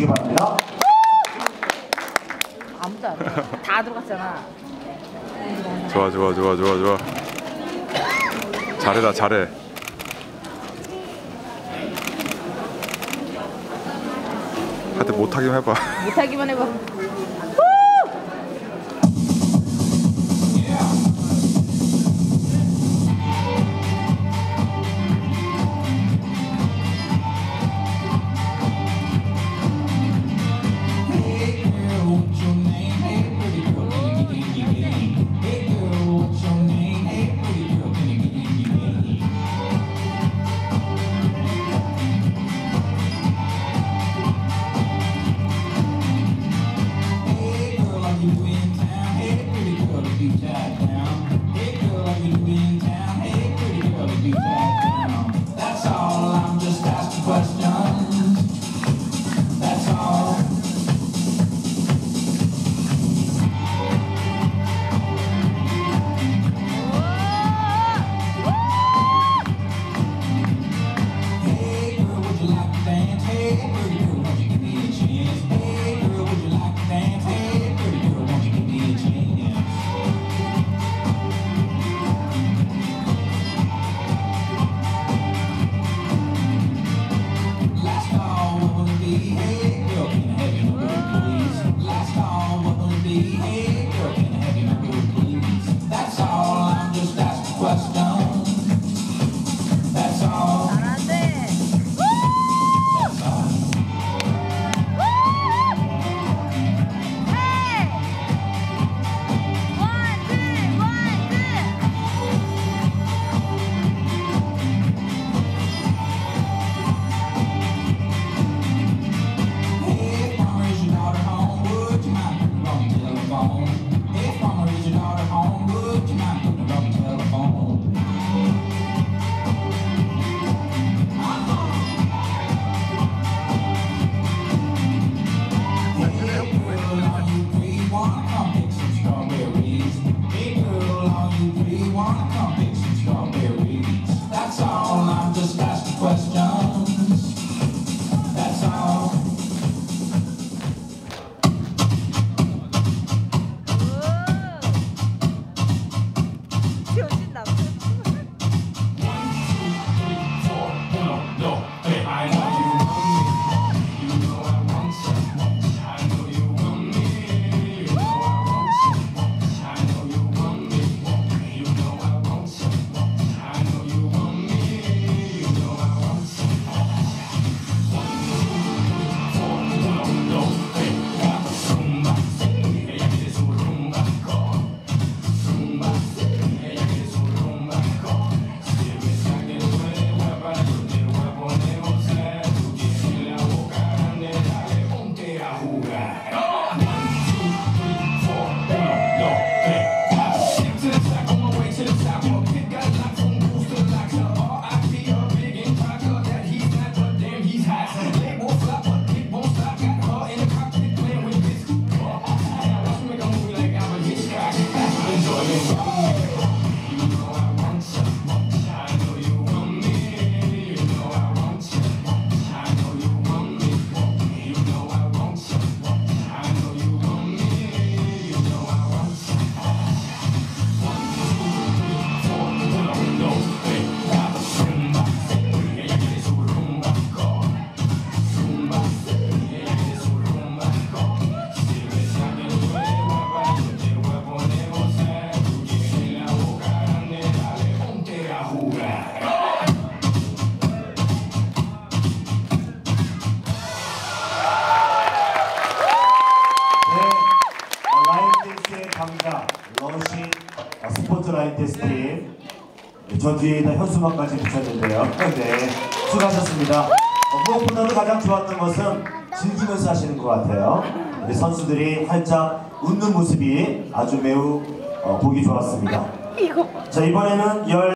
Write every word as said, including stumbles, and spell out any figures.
주시기 바랍니다. 아무도 안 돼. 다 들어갔잖아. 좋아 좋아 좋아 좋아 좋아. 잘해라 잘해. 하여튼 못하기만 해봐. 못하기만 해봐. That's all, I'm just asking questions. That's all. Hey girl, would you like to dance? Hey pretty girl, won't you give me a chance? Hey girl, would you like to dance? Hey pretty girl, won't you give me a chance? Hey girl, can I have your number, please? Last call, what will it be? Hey girl, can I have your number, please? That's all, I'm just asking questions. That's all. 잘하네. That's all. Hey! One, two, one, two. Hey farmer, is your daughter home? Would you mind putting her on your telephone? Hey farmer, is your daughter home? Would you mind putting her on your telephone? Hey girl, all you three wanna come pick some strawberries? Hey girl, all you three wanna come pick some strawberries? That's all, I'm just asking questions. That's all. 지워진다. 강자, 러시 스포츠 라인 댄스 팀. 저 뒤에다 현수막까지 붙였는데요. 네, 수고하셨습니다. 어, 무엇보다도 가장 좋았던 것은 즐기면서 하시는 것 같아요. 우리 선수들이 활짝 웃는 모습이 아주 매우 어, 보기 좋았습니다. 자, 이번에는 열